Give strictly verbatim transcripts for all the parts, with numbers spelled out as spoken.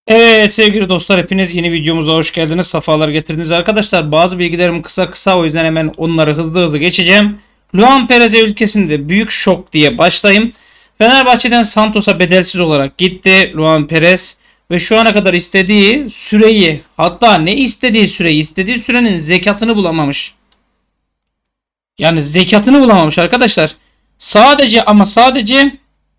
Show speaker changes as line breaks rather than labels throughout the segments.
Evet sevgili dostlar, hepiniz yeni videomuza hoş geldiniz. Safalar getirdiniz arkadaşlar. Bazı bilgilerim kısa kısa, o yüzden hemen onları hızlı hızlı geçeceğim. Luan Perez'e ülkesinde büyük şok diye başlayayım. Fenerbahçe'den Santos'a bedelsiz olarak gitti Luan Perez ve şu ana kadar istediği süreyi, hatta ne istediği süreyi, istediği sürenin zekatını bulamamış. Yani zekatını bulamamış arkadaşlar. Sadece ama sadece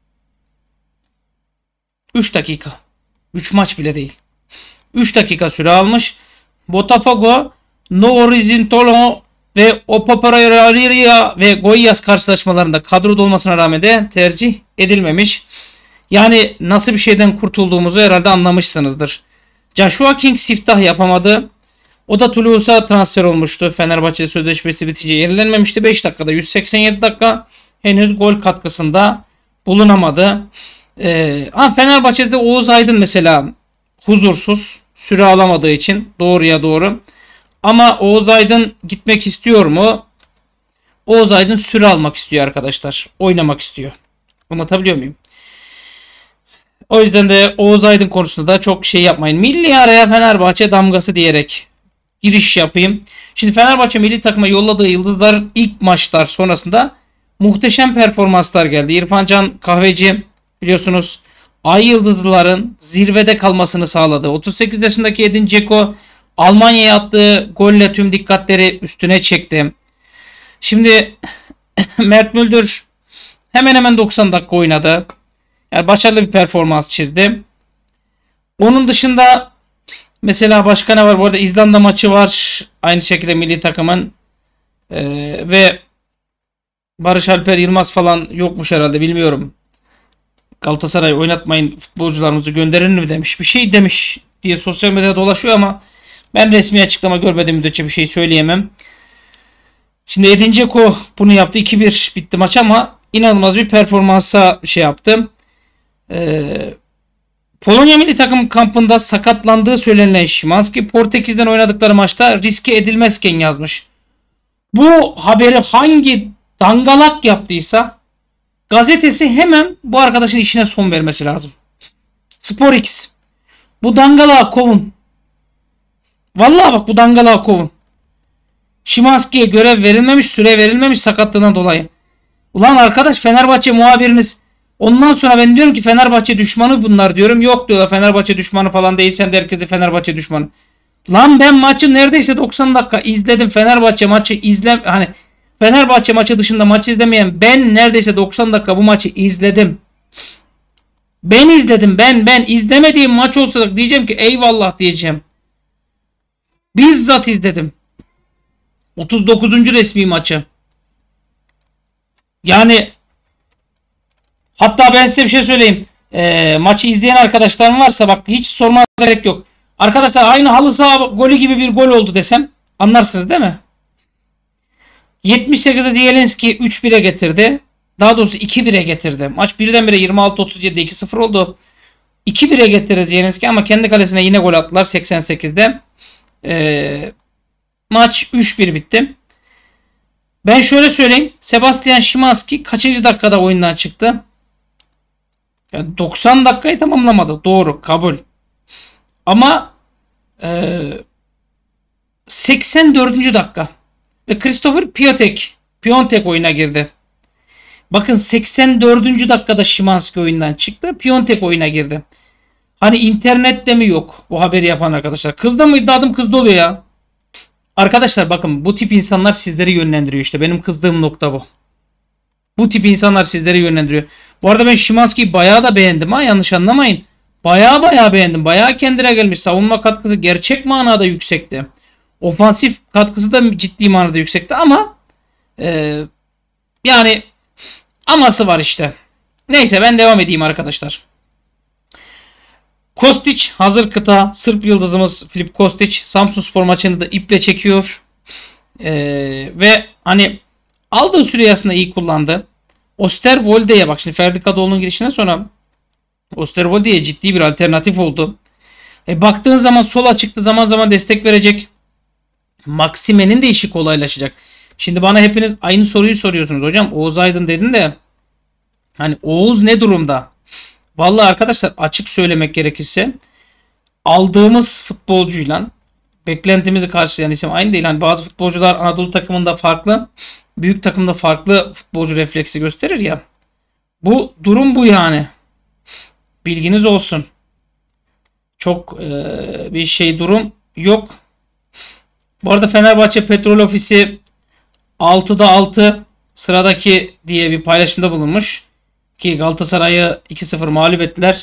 üç dakika. üç maç bile değil. üç dakika süre almış. Botafogo, No Horizontalo ve Opaparia ve Goiás karşılaşmalarında kadroda olmasına rağmen de tercih edilmemiş. Yani nasıl bir şeyden kurtulduğumuzu herhalde anlamışsınızdır. Joshua King siftah yapamadı. O da Toulouse'a transfer olmuştu. Fenerbahçe sözleşmesi bitince yenilenmemişti. beş dakikada yüz seksen yedi dakika henüz gol katkısında bulunamadı. Ee, ama Fenerbahçe'de Oğuz Aydın mesela huzursuz, süre alamadığı için, doğruya doğru. Ama Oğuz Aydın gitmek istiyor mu? Oğuz Aydın süre almak istiyor arkadaşlar. Oynamak istiyor. Anlatabiliyor muyum? O yüzden de Oğuz Aydın konusunda da çok şey yapmayın. Milli araya Fenerbahçe damgası diyerek giriş yapayım. Şimdi Fenerbahçe milli takıma yolladığı yıldızlar ilk maçlar sonrasında muhteşem performanslar geldi. İrfan Can Kahveci biliyorsunuz Ay Yıldızlıların zirvede kalmasını sağladı. otuz sekiz yaşındaki Edin Dzeko Almanya'ya attığı golle tüm dikkatleri üstüne çekti. Şimdi Mert Müldür hemen hemen doksan dakika oynadı. Yani başarılı bir performans çizdi. Onun dışında mesela başka ne var? Bu arada İzlanda maçı var. Aynı şekilde milli takımın ee, ve Barış Alper Yılmaz falan yokmuş herhalde, bilmiyorum. Galatasaray oynatmayın, futbolcularımızı gönderin mi demiş. Bir şey demiş diye sosyal medyada dolaşıyor ama ben resmi açıklama görmediğim müddetçe bir şey söyleyemem. Şimdi Edin Dzeko bunu yaptı. iki bir bitti maç ama inanılmaz bir performansa şey yaptı. Ee, Polonya milli takım kampında sakatlandığı söylenilen Szymański Portekiz'den oynadıkları maçta riske edilmezken yazmış. Bu haberi hangi dangalak yaptıysa gazetesi hemen bu arkadaşın işine son vermesi lazım. Spor X. Bu dangalağı kovun. Vallahi bak, bu dangalağı kovun. Szymański'ye görev verilmemiş, süre verilmemiş sakatlığından dolayı. Ulan arkadaş, Fenerbahçe muhabiriniz. Ondan sonra ben diyorum ki Fenerbahçe düşmanı bunlar diyorum. Yok diyorlar, Fenerbahçe düşmanı falan değil, sen de herkesi Fenerbahçe düşmanı. Lan ben maçı neredeyse doksan dakika izledim. Fenerbahçe maçı izle hani Fenerbahçe maçı dışında maç izlemeyen ben neredeyse doksan dakika bu maçı izledim. Ben izledim. Ben ben izlemediğim maç olsa diyeceğim ki eyvallah diyeceğim. Bizzat izledim. otuz dokuzuncu resmi maçı. Yani hatta ben size bir şey söyleyeyim. E, maçı izleyen arkadaşlarım varsa bak, hiç sormanıza gerek yok. Arkadaşlar aynı halı saha golü gibi bir gol oldu desem anlarsınız değil mi? yetmiş sekizde Zielinski üç bire getirdi. Daha doğrusu iki bire getirdi. Maç birdenbire yirmi altı otuz yedi iki sıfır oldu. iki bire getirdi Zielinski ama kendi kalesine yine gol attılar seksen sekizde. Ee, maç üç bir bitti. Ben şöyle söyleyeyim. Sebastian Szymański kaçıncı dakikada oyundan çıktı? Yani doksan dakikayı tamamlamadı. Doğru, kabul. Ama e, seksen dördüncü dakika. Ve Christopher Piontek, Piontek oyuna girdi. Bakın seksen dördüncü dakikada Szymański oyundan çıktı. Piontek oyuna girdi. Hani internette mi yok bu haberi yapan arkadaşlar? Kızda mı iddiadım, kızda oluyor ya. Arkadaşlar bakın, bu tip insanlar sizleri yönlendiriyor işte. Benim kızdığım nokta bu. Bu tip insanlar sizleri yönlendiriyor. Bu arada ben Szymański'yi bayağı da beğendim ha, yanlış anlamayın. Bayağı bayağı beğendim. Bayağı kendine gelmiş. Savunma katkısı gerçek manada yüksekti. Ofansif katkısı da ciddi manada yüksekti ama e, yani aması var işte. Neyse ben devam edeyim arkadaşlar. Kostić hazır kıta. Sırp yıldızımız Filip Kostić Samsunspor maçını da iple çekiyor. E, ve hani aldığı süreyi aslında iyi kullandı. Osterwolde'ye bak, şimdi Ferdi Kadıoğlu'nun girişinden sonra Osterwolde'ye ciddi bir alternatif oldu. E, baktığın zaman sola çıktı, zaman zaman destek verecek. Maksime'nin de işi kolaylaşacak. Şimdi bana hepiniz aynı soruyu soruyorsunuz. Hocam Oğuz Aydın dedin de hani Oğuz ne durumda? Vallahi arkadaşlar, açık söylemek gerekirse aldığımız futbolcuyla beklentimizi karşılayan isim aynı değil. Hani bazı futbolcular Anadolu takımında farklı, büyük takımda farklı futbolcu refleksi gösterir ya. Bu durum bu yani. Bilginiz olsun. Çok e, bir şey durum yok. Bu arada Fenerbahçe Petrol Ofisi altıda altı sıradaki diye bir paylaşımda bulunmuş. Ki Galatasaray'ı iki sıfır mağlup ettiler.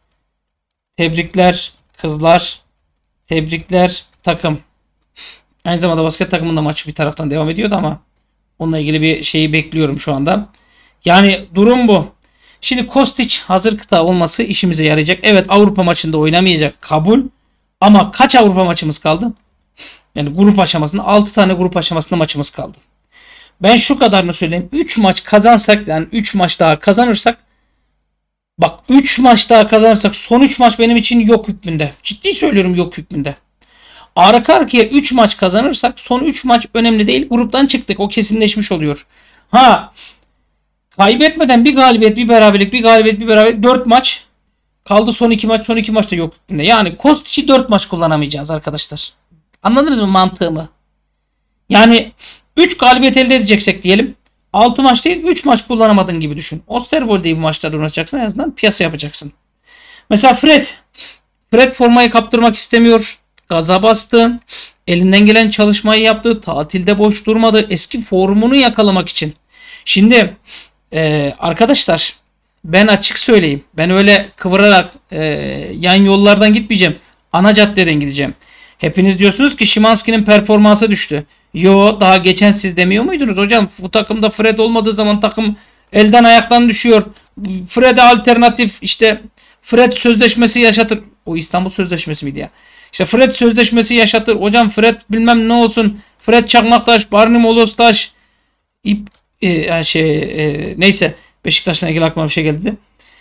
Tebrikler kızlar. Tebrikler takım. Aynı zamanda basket takımında maç bir taraftan devam ediyordu ama onunla ilgili bir şeyi bekliyorum şu anda. Yani durum bu. Şimdi Kostić hazır kıta olması işimize yarayacak. Evet, Avrupa maçında oynamayacak, kabul. Ama kaç Avrupa maçımız kaldı? Yani grup aşamasında altı tane grup aşamasında maçımız kaldı. Ben şu kadarını söyleyeyim. üç maç kazansak, yani üç maç daha kazanırsak, bak üç maç daha kazanırsak son üç maç benim için yok hükmünde. Ciddi söylüyorum, yok hükmünde. Arka arkaya üç maç kazanırsak son üç maç önemli değil. Gruptan çıktık. O kesinleşmiş oluyor. Ha, kaybetmeden bir galibiyet, bir beraberlik, bir galibiyet, bir beraberlik, dört maç kaldı, son iki maç, son iki maçta yok hükmünde. Yani Kostić'i dört maç kullanamayacağız arkadaşlar. Anladınız mı mantığımı? Yani üç galibiyet elde edeceksek diyelim, altı maç değil üç maç kullanamadın gibi düşün. Osterwolde'yi bu maçlarda oynatacaksın, en azından piyasa yapacaksın. Mesela Fred. Fred formayı kaptırmak istemiyor. Gaza bastı. Elinden gelen çalışmayı yaptı. Tatilde boş durmadı. Eski formunu yakalamak için. Şimdi e, arkadaşlar, ben açık söyleyeyim. Ben öyle kıvırarak e, yan yollardan gitmeyeceğim. Ana caddeden gideceğim. Hepiniz diyorsunuz ki Szymański'nin performansı düştü. Yo, daha geçen siz demiyor muydunuz hocam? Bu takımda Fred olmadığı zaman takım elden ayaktan düşüyor. Fred'e alternatif, işte Fred sözleşmesi yaşatır. O İstanbul Sözleşmesi miydi ya? İşte Fred sözleşmesi yaşatır. Hocam Fred bilmem ne olsun. Fred Çakmaktaş, Barney Molostaş, İp, e, şey e, neyse, Beşiktaş'la ilgili aklıma bir şey geldi.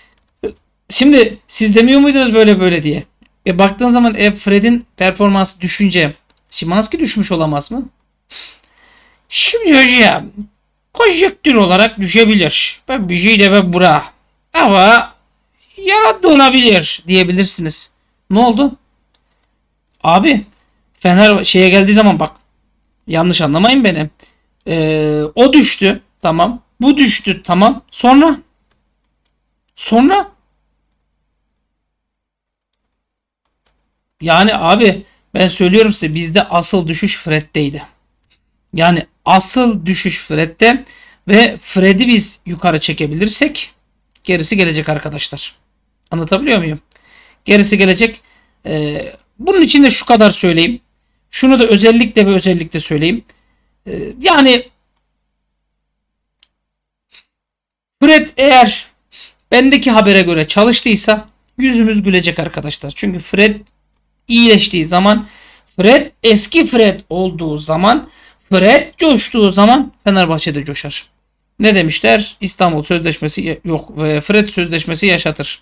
Şimdi siz demiyor muydunuz böyle böyle diye? E baktığın zaman e, Fred'in performansı düşünce Szymański düşmüş olamaz mı? Şimdi hocam konjektür olarak düşebilir. Ben bir şey demem bura. Ama yarattı olabilir diyebilirsiniz. Ne oldu? Abi Fener şeye geldiği zaman bak, yanlış anlamayın beni. Ee, o düştü. Tamam. Bu düştü. Tamam. Sonra? Sonra? Yani abi ben söylüyorum size, bizde asıl düşüş Fred'deydi. Yani asıl düşüş Fred'de ve Fred'i biz yukarı çekebilirsek gerisi gelecek arkadaşlar. Anlatabiliyor muyum? Gerisi gelecek. Ee, bunun için de şu kadar söyleyeyim. Şunu da özellikle ve özellikle söyleyeyim. Ee, yani Fred eğer bendeki habere göre çalıştıysa yüzümüz gülecek arkadaşlar. Çünkü Fred iyileştiği zaman, Fred eski Fred olduğu zaman, Fred coştuğu zaman Fenerbahçe'de coşar. Ne demişler? İstanbul Sözleşmesi yok, Fred sözleşmesi yaşatır.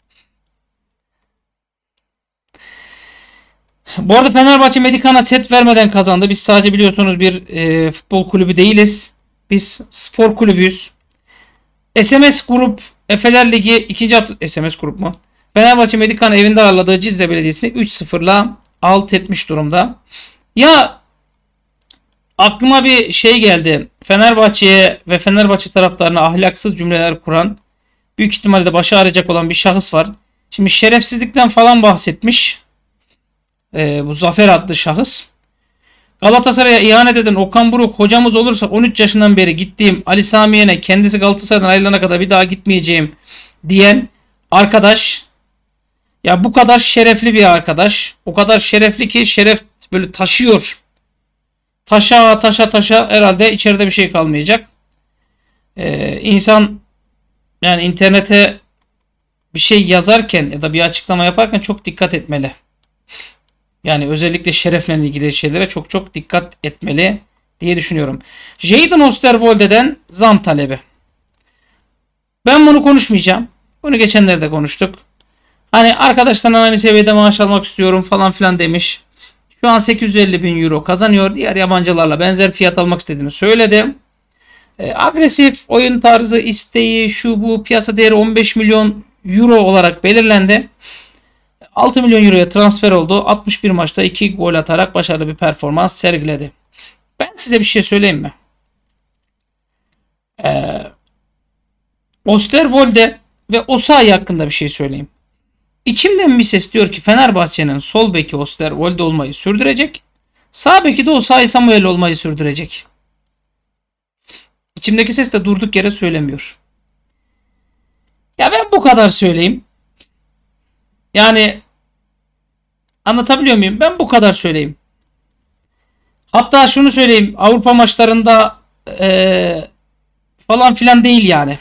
Bu arada Fenerbahçe Medikan'a set vermeden kazandı. Biz sadece biliyorsunuz bir e, futbol kulübü değiliz. Biz spor kulübüyüz. S M S Grup Efeler Ligi ikinci hafta, S M S Grup mu? Fenerbahçe Medikan evinde ağırladığı Cizre Belediyesi'ni üç sıfırla alt etmiş durumda. Ya aklıma bir şey geldi. Fenerbahçe'ye ve Fenerbahçe taraftarına ahlaksız cümleler kuran, büyük ihtimalle de başı ağrıyacak olan bir şahıs var. Şimdi şerefsizlikten falan bahsetmiş. Ee, bu Zafer adlı şahıs. Galatasaray'a ihanet eden Okan Buruk hocamız olursa on üç yaşından beri gittiğim Ali Sami Yen'e, kendisi Galatasaray'dan ayrılana kadar bir daha gitmeyeceğim diyen arkadaş, ya bu kadar şerefli bir arkadaş, o kadar şerefli ki şeref böyle taşıyor. Taşa taşa taşa herhalde içeride bir şey kalmayacak. Ee, insan yani internete bir şey yazarken ya da bir açıklama yaparken çok dikkat etmeli. Yani özellikle şerefle ilgili şeylere çok çok dikkat etmeli diye düşünüyorum. Jadon Osterwolde'den zam talebi. Ben bunu konuşmayacağım. Bunu geçenlerde konuştuk. Hani arkadaşlarla aynı seviyede maaş almak istiyorum falan filan demiş. Şu an sekiz yüz elli bin euro kazanıyor. Diğer yabancılarla benzer fiyat almak istediğini söyledi. E, agresif oyun tarzı, isteği, şu bu, piyasa değeri on beş milyon euro olarak belirlendi. altı milyon euroya transfer oldu. altmış bir maçta iki gol atarak başarılı bir performans sergiledi. Ben size bir şey söyleyeyim mi? Ee, Osterwolde ve Osayi hakkında bir şey söyleyeyim. İçimden bir ses diyor ki Fenerbahçe'nin sol beki Osterwolde olmayı sürdürecek. Sağ beki de Osayi Samuel olmayı sürdürecek. İçimdeki ses de durduk yere söylemiyor. Ya ben bu kadar söyleyeyim. Yani anlatabiliyor muyum? Ben bu kadar söyleyeyim. Hatta şunu söyleyeyim. Avrupa maçlarında ee, falan filan değil yani.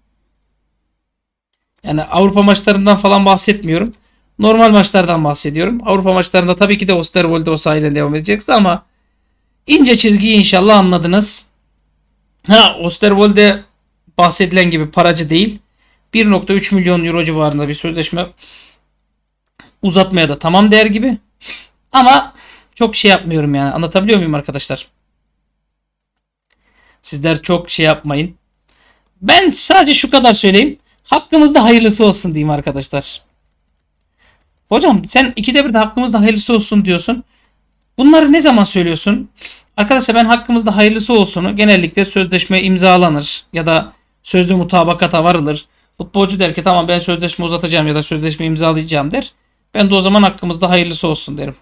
Yani Avrupa maçlarından falan bahsetmiyorum. Normal maçlardan bahsediyorum. Avrupa maçlarında tabii ki de Osterwolde Osayi'yle devam edeceksin ama ince çizgiyi inşallah anladınız. Ha, Osterwolde bahsedilen gibi paracı değil. bir nokta üç milyon euro civarında bir sözleşme uzatmaya da tamam der gibi. Ama çok şey yapmıyorum yani. Anlatabiliyor muyum arkadaşlar? Sizler çok şey yapmayın. Ben sadece şu kadar söyleyeyim. Hakkımızda hayırlısı olsun diyeyim arkadaşlar. Hocam sen ikide bir de hakkımızda hayırlısı olsun diyorsun. Bunları ne zaman söylüyorsun? Arkadaşlar ben hakkımızda hayırlısı olsunu genellikle sözleşme imzalanır ya da sözlü mutabakata varılır. Futbolcu der ki tamam ben sözleşme uzatacağım ya da sözleşme imzalayacağım der. Ben de o zaman hakkımızda hayırlısı olsun derim.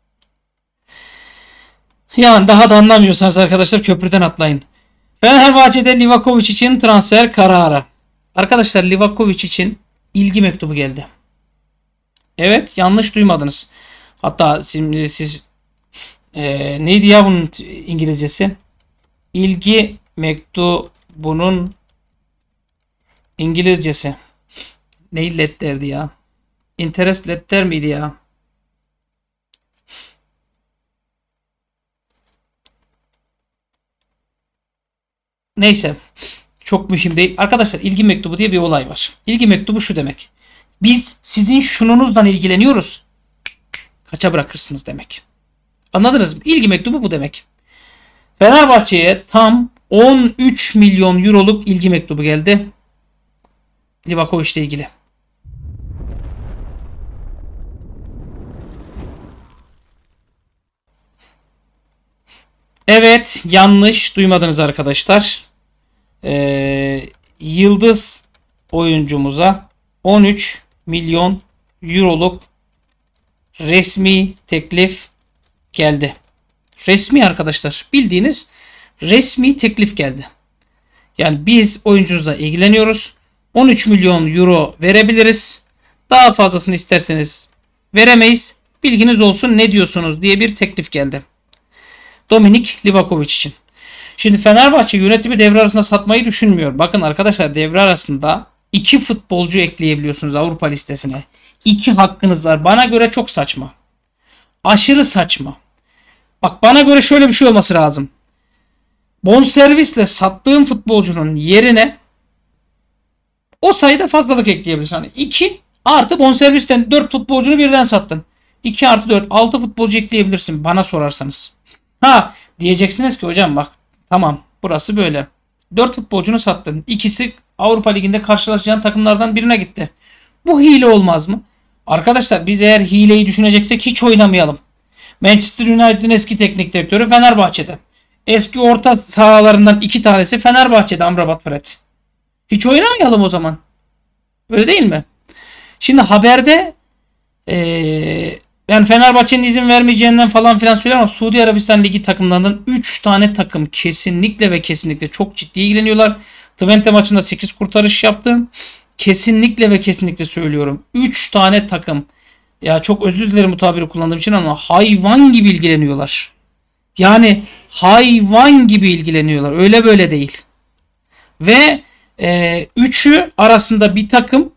Yani daha da anlamıyorsanız arkadaşlar köprüden atlayın. Fenerbahçe'de Livakovic için transfer kararı. Arkadaşlar Livakovic için ilgi mektubu geldi. Evet, yanlış duymadınız. Hatta şimdi siz e, neydi ya bunun İngilizcesi? İlgi mektubunun İngilizcesi. Neyi letterdi ya? Interest letter miydi ya? Neyse. Çok mühim değil. Arkadaşlar ilgi mektubu diye bir olay var. İlgi mektubu şu demek. Biz sizin şununuzdan ilgileniyoruz. Kaça bırakırsınız demek. Anladınız mı? İlgi mektubu bu demek. Fenerbahçe'ye tam on üç milyon euroluk ilgi mektubu geldi. Livakovic ile ilgili. Evet, yanlış duymadınız arkadaşlar. Ee, yıldız oyuncumuza on üç milyon euroluk resmi teklif geldi. Resmi arkadaşlar. Bildiğiniz resmi teklif geldi. Yani biz oyuncunuzla ilgileniyoruz. on üç milyon euro verebiliriz. Daha fazlasını isterseniz veremeyiz. Bilginiz olsun ne diyorsunuz diye bir teklif geldi. Dominik Livakovic için. Şimdi Fenerbahçe yönetimi devre arasında satmayı düşünmüyor. Bakın arkadaşlar devre arasında iki futbolcu ekleyebiliyorsunuz Avrupa listesine. İki hakkınız var. Bana göre çok saçma. Aşırı saçma. Bak bana göre şöyle bir şey olması lazım. Bonservisle sattığın futbolcunun yerine o sayıda fazlalık ekleyebilirsin. Hani iki artı bonservisten dört futbolcunu birden sattın. iki artı dört altı futbolcu ekleyebilirsin bana sorarsanız. Ha diyeceksiniz ki hocam bak tamam burası böyle. dört futbolcunu sattın. İkisi Avrupa Ligi'nde karşılaşacağın takımlardan birine gitti. Bu hile olmaz mı? Arkadaşlar biz eğer hileyi düşüneceksek hiç oynamayalım. Manchester United'ın eski teknik direktörü Fenerbahçe'de. Eski orta sahalarından iki tanesi Fenerbahçe'de Amrabat Fred. Hiç oynamayalım o zaman. Öyle değil mi? Şimdi haberde ee, yani Fenerbahçe'nin izin vermeyeceğinden falan filan söyler ama Suudi Arabistan Ligi takımlarından üç tane takım kesinlikle ve kesinlikle çok ciddi ilgileniyorlar. Twente maçında sekiz kurtarış yaptı. Kesinlikle ve kesinlikle söylüyorum. üç tane takım. Ya çok özür dilerim bu tabiri kullandığım için ama hayvan gibi ilgileniyorlar. Yani hayvan gibi ilgileniyorlar. Öyle böyle değil. Ve e, üçü arasında bir takım.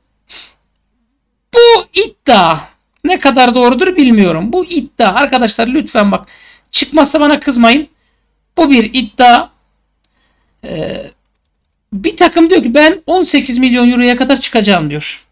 Bu iddia ne kadar doğrudur bilmiyorum. Bu iddia arkadaşlar lütfen bak çıkmazsa bana kızmayın. Bu bir iddia. Ee, bir takım diyor ki ben on sekiz milyon euroya kadar çıkacağım diyor.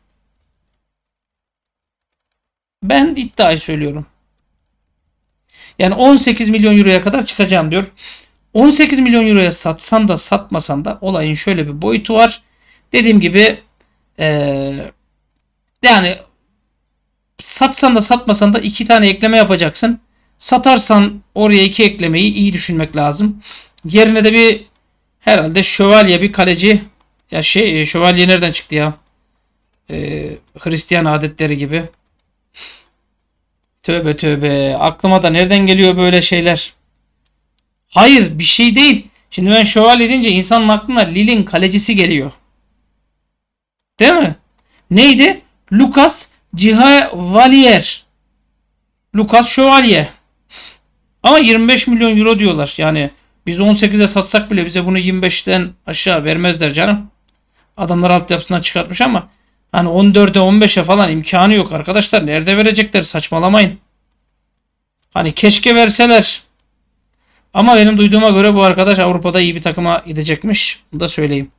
Ben iddiayı söylüyorum. Yani on sekiz milyon euroya kadar çıkacağım diyor. on sekiz milyon euroya satsan da satmasan da olayın şöyle bir boyutu var. Dediğim gibi ee, yani satsan da satmasan da iki tane ekleme yapacaksın. Satarsan oraya iki eklemeyi iyi düşünmek lazım. Yerine de bir herhalde şövalye bir kaleci. Ya şey şövalye nereden çıktı ya? Ee, Hristiyan adetleri gibi. Tövbe tövbe. Aklıma da nereden geliyor böyle şeyler? Hayır bir şey değil. Şimdi ben şövalye deyince insanın aklına Lille'in kalecisi geliyor. Değil mi? Neydi? Lucas Cihevalier. Lucas Şövalye. Ama yirmi beş milyon euro diyorlar. Yani biz on sekize satsak bile bize bunu yirmi beşten aşağı vermezler canım. Adamlar altyapısından çıkartmış ama hani on dörde on beşe falan imkanı yok arkadaşlar. Nerede verecekler? Saçmalamayın. Hani keşke verseler. Ama benim duyduğuma göre bu arkadaş Avrupa'da iyi bir takıma gidecekmiş. Bunu da söyleyeyim.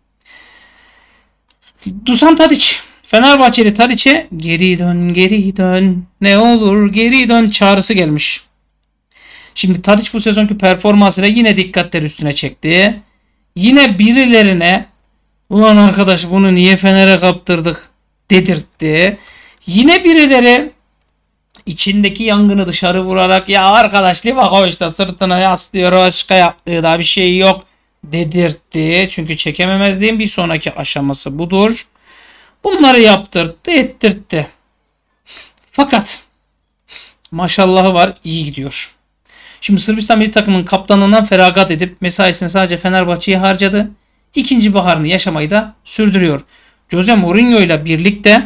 Dusan Tadic. Fenerbahçeli Tadic'e geri dön geri dön ne olur geri dön çağrısı gelmiş. Şimdi Tadic bu sezonki performansıyla yine dikkatler üstüne çekti. Yine birilerine ulan arkadaş bunu niye Fener'e kaptırdık dedirtti. Yine birileri içindeki yangını dışarı vurarak ya arkadaş Livakovic'de sırtına yaslıyor başka yaptığı da bir şey yok dedirtti. Çünkü çekememezliğin bir sonraki aşaması budur. Bunları yaptırdı ettirtti. Fakat maşallahı var iyi gidiyor. Şimdi Sırbistan milli takımının kaptanlığından feragat edip mesaisini sadece Fenerbahçe'ye harcadı. İkinci baharını yaşamayı da sürdürüyor. Jose Mourinho ile birlikte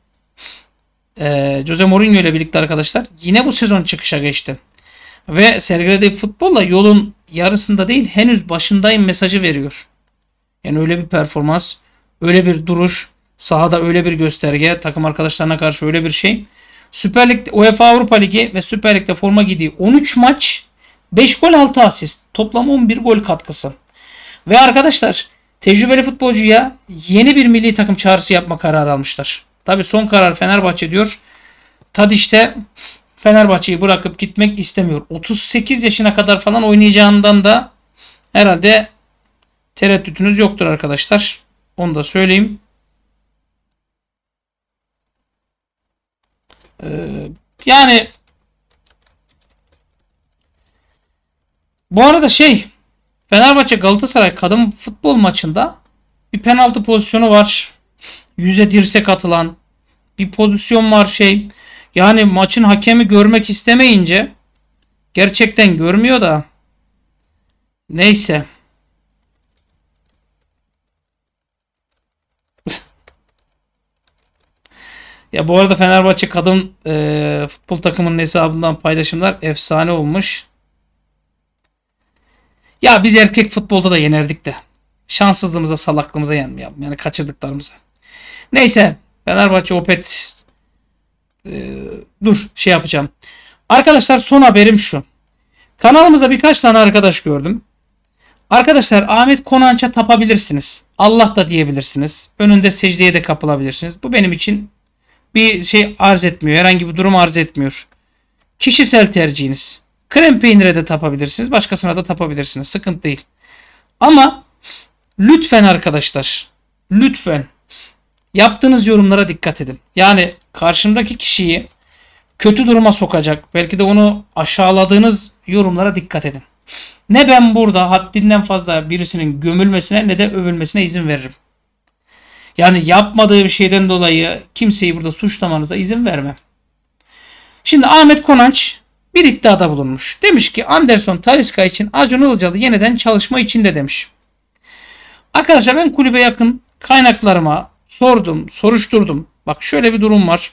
e, Jose Mourinho ile birlikte arkadaşlar yine bu sezon çıkışa geçti. Ve sergilediği futbolla yolun yarısında değil henüz başındayım mesajı veriyor. Yani öyle bir performans, öyle bir duruş, sahada öyle bir gösterge, takım arkadaşlarına karşı öyle bir şey. Süper Lig, UEFA Avrupa Ligi ve Süper Lig'de forma giydiği on üç maç, beş gol altı asist. Toplam on bir gol katkısı. Ve arkadaşlar tecrübeli futbolcuya yeni bir milli takım çağrısı yapma kararı almışlar. Tabi son karar Fenerbahçe diyor. Tadic de Fenerbahçe'yi bırakıp gitmek istemiyor. otuz sekiz yaşına kadar falan oynayacağından da herhalde tereddütünüz yoktur arkadaşlar. Onu da söyleyeyim. Ee, yani bu arada şey Fenerbahçe Galatasaray kadın futbol maçında bir penaltı pozisyonu var. Yüze dirsek atılan bir pozisyon var şey. Yani maçın hakemi görmek istemeyince gerçekten görmüyor da neyse. Ya bu arada Fenerbahçe kadın e, futbol takımının hesabından paylaşımlar efsane olmuş. Ya biz erkek futbolda da yenerdik de. Şanssızlığımıza, salaklığımıza yenmeyelim. Yani kaçırdıklarımıza. Neyse. Fenerbahçe Opet e, dur şey yapacağım. Arkadaşlar son haberim şu. Kanalımıza birkaç tane arkadaş gördüm. Arkadaşlar Ahmet Konanç'a tapabilirsiniz. Allah da diyebilirsiniz. Önünde secdeye de kapılabilirsiniz. Bu benim için bir şey arz etmiyor. Herhangi bir durum arz etmiyor. Kişisel tercihiniz. Krem peynire de tapabilirsiniz. Başkasına da tapabilirsiniz. Sıkıntı değil. Ama lütfen arkadaşlar. Lütfen. Yaptığınız yorumlara dikkat edin. Yani karşımdaki kişiyi kötü duruma sokacak. Belki de onu aşağıladığınız yorumlara dikkat edin. Ne ben burada haddinden fazla birisinin gömülmesine ne de övülmesine izin veririm. Yani yapmadığı bir şeyden dolayı kimseyi burada suçlamanıza izin vermem. Şimdi Ahmet Konanç bir iddiada bulunmuş. Demiş ki Anderson Talisca için Acun Ilıcalı yeniden çalışma içinde demiş. Arkadaşlar ben kulübe yakın kaynaklarıma sordum, soruşturdum. Bak şöyle bir durum var.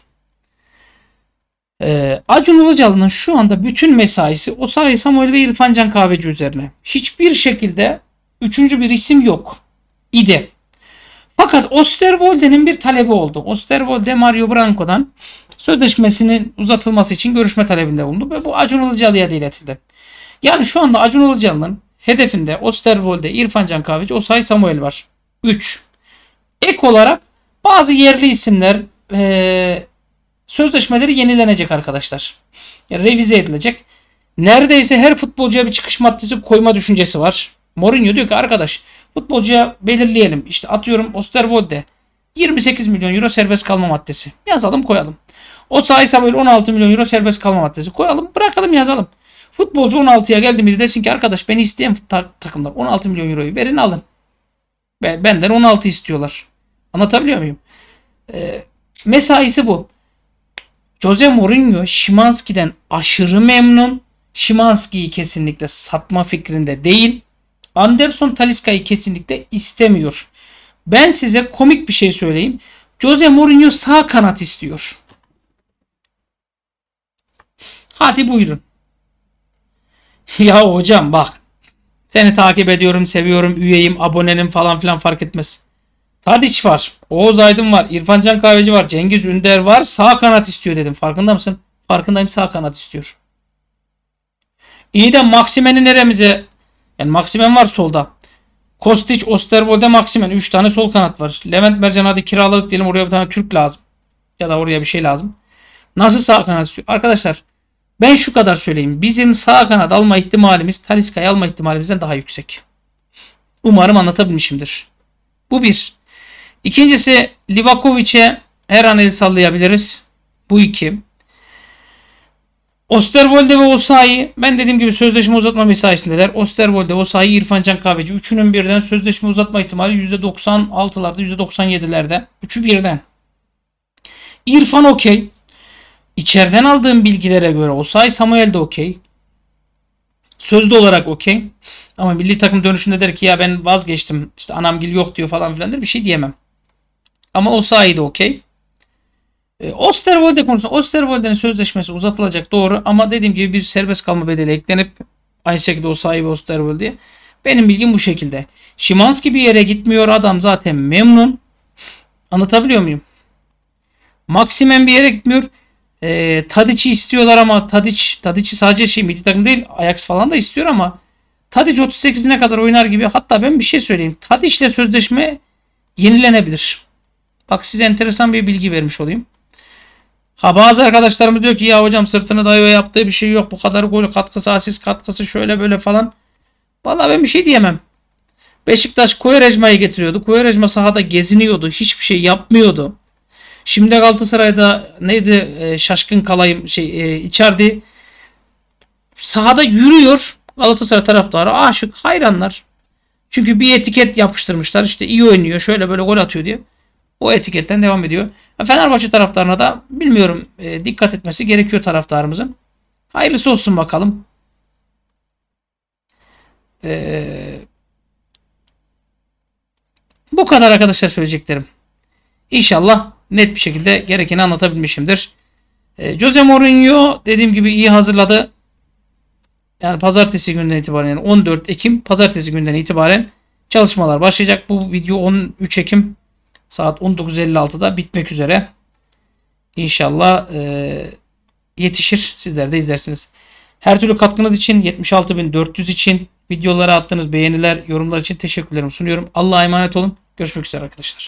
Ee, Acun Ilıcalı'nın şu anda bütün mesaisi Osayi Samuel ve İrfan Can Kahveci üzerine. Hiçbir şekilde üçüncü bir isim yok idi. Fakat Osterwolde'nin bir talebi oldu. Osterwolde Mario Branco'dan sözleşmesinin uzatılması için görüşme talebinde bulundu ve bu Acun Ilıcalı'ya da iletildi. Yani şu anda Acun Ilıcalı'nın hedefinde Osterwolde, İrfan Can Kahveci, Osayi Samuel var. üç. Ek olarak bazı yerli isimler ee, sözleşmeleri yenilenecek arkadaşlar. Yani revize edilecek. Neredeyse her futbolcuya bir çıkış maddesi koyma düşüncesi var. Mourinho diyor ki arkadaş futbolcuya belirleyelim. İşte atıyorum Osterwolde yirmi sekiz milyon euro serbest kalma maddesi. Yazalım koyalım. Osayi Samuel on altı milyon euro serbest kalma maddesi. Koyalım, bırakalım, yazalım. Futbolcu on altıya geldi mi desin ki arkadaş beni isteyen ta- takımlar on altı milyon euroyu verin alın. Ben, benden on altı istiyorlar. Anlatabiliyor muyum? Ee, mesaisi bu. Jose Mourinho Szymański'den aşırı memnun. Szymański'yi kesinlikle satma fikrinde değil. Anderson Talisca'yı kesinlikle istemiyor. Ben size komik bir şey söyleyeyim. Jose Mourinho sağ kanat istiyor. Hadi buyurun. Ya hocam bak. Seni takip ediyorum, seviyorum, üyeyim, abonenim falan filan fark etmez. Tadiç var. Oğuz Aydın var. İrfan Can Kahveci var. Cengiz Ünder var. Sağ kanat istiyor dedim. Farkında mısın? Farkındayım, sağ kanat istiyor. İyi de Maximen'i neremize? Yani Maximen var solda. Kostić, Osterwolde, Maximen. üç tane sol kanat var. Levent Mercan hadi kiralık diyelim. Oraya bir tane Türk lazım. Ya da oraya bir şey lazım. Nasıl sağ kanat istiyor? Arkadaşlar ben şu kadar söyleyeyim. Bizim sağ kanat alma ihtimalimiz Talisca'yı alma ihtimalimizden daha yüksek. Umarım anlatabilmişimdir. Bu bir. İkincisi Livakovic'e her an el sallayabiliriz. Bu iki. Osterwolde ve Osayi ben dediğim gibi sözleşme uzatma mesaisindeler. Osterwolde, Osayi, İrfan Can Kahveci. Üçünün birden sözleşme uzatma ihtimali yüzde doksan altılarda yüzde doksan yedilerde. Üçü birden. İrfan okey. İçeriden aldığım bilgilere göre Osayi Samuel de okey. Sözlü olarak okey. Ama milli takım dönüşünde der ki ya ben vazgeçtim. İşte anamgil yok diyor falan filan der. Bir şey diyemem. Ama Osayi de okey. E, Osterwolde konusunda Osterwolde'nin sözleşmesi uzatılacak doğru. Ama dediğim gibi bir serbest kalma bedeli eklenip aynı şekilde Osayi ve Osterwolde'ye. Benim bilgim bu şekilde. Szymański bir yere gitmiyor. Adam zaten memnun. Anlatabiliyor muyum? Maximen bir yere gitmiyor. E, Tadiç'i istiyorlar ama Tadiç Tadiç'i sadece şey milli takım değil Ajax falan da istiyor ama Tadiç otuz sekizine kadar oynar gibi. Hatta ben bir şey söyleyeyim. Tadiç'le sözleşme yenilenebilir. Bak size enteresan bir bilgi vermiş olayım. Ha bazı arkadaşlarımız diyor ki ya hocam sırtını dayıyor yaptığı bir şey yok. Bu kadar gol katkısı, asist katkısı şöyle böyle falan. Vallahi ben bir şey diyemem. Beşiktaş Quaresma'yı getiriyordu. Quaresma sahada geziniyordu. Hiçbir şey yapmıyordu. Şimdi Galatasaray'da neydi e, şaşkın kalayım şey e, içerdi. Sahada yürüyor. Galatasaray taraftarı aşık, hayranlar. Çünkü bir etiket yapıştırmışlar. İşte iyi oynuyor, şöyle böyle gol atıyor diye. O etiketten devam ediyor. Fenerbahçe taraftarına da bilmiyorum e, dikkat etmesi gerekiyor taraftarımızın. Hayırlısı olsun bakalım. Ee, bu kadar arkadaşlar söyleyeceklerim. İnşallah net bir şekilde gerekeni anlatabilmişimdir. E, Jose Mourinho dediğim gibi iyi hazırladı. Yani pazartesi günden itibaren yani on dört Ekim pazartesi günden itibaren çalışmalar başlayacak. Bu video on üç Ekim saat on dokuz elli altıda bitmek üzere. İnşallah e, yetişir. Sizler de izlersiniz. Her türlü katkınız için yetmiş altı bin dört yüz için videolara attığınız beğeniler, yorumlar için teşekkürlerimi sunuyorum. Allah'a emanet olun. Görüşmek üzere arkadaşlar.